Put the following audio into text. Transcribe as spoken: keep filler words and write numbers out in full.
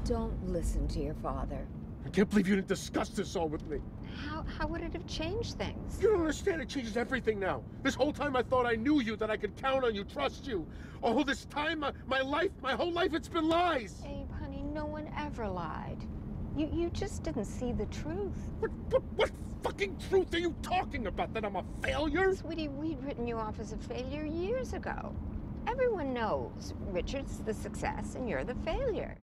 Don't listen to your father. I can't believe you didn't discuss this all with me. How, how would it have changed things? You don't understand. It changes everything now. This whole time I thought I knew you, that I could count on you, trust you. All this time, my, my life, my whole life, it's been lies. Abe, honey, no one ever lied. You, you just didn't see the truth. What, what, what fucking truth are you talking about? That I'm a failure? Sweetie, we'd written you off as a failure years ago. Everyone knows Richard's the success and you're the failure.